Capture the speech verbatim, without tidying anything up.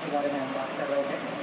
के बारे में हम बात कर रहे थे।